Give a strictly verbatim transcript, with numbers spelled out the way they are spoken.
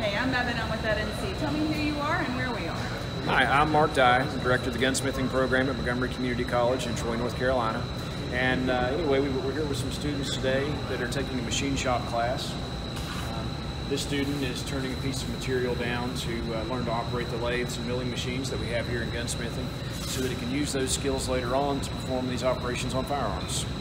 Hey, I'm Bevan. I'm with N C. Tell me who you are and where we are. Hi, I'm Mark Dye, Director of the Gunsmithing program at Montgomery Community College in Troy, North Carolina. And uh, anyway, we, we're here with some students today that are taking a machine shop class. Um, this student is turning a piece of material down to uh, learn to operate the lathes and milling machines that we have here in gunsmithing so that he can use those skills later on to perform these operations on firearms.